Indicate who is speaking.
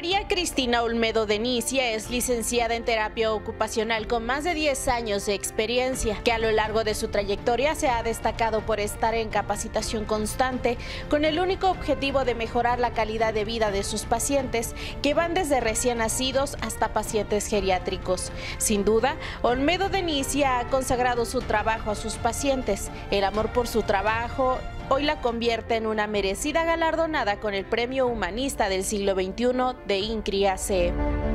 Speaker 1: María Cristina Olmedo de Nicia es licenciada en terapia ocupacional con más de 10 años de experiencia, que a lo largo de su trayectoria se ha destacado por estar en capacitación constante con el único objetivo de mejorar la calidad de vida de sus pacientes, que van desde recién nacidos hasta pacientes geriátricos. Sin duda, Olmedo de Nicia ha consagrado su trabajo a sus pacientes. El amor por su trabajo hoy la convierte en una merecida galardonada con el Premio Humanista del Siglo XXI de INCRI-AC.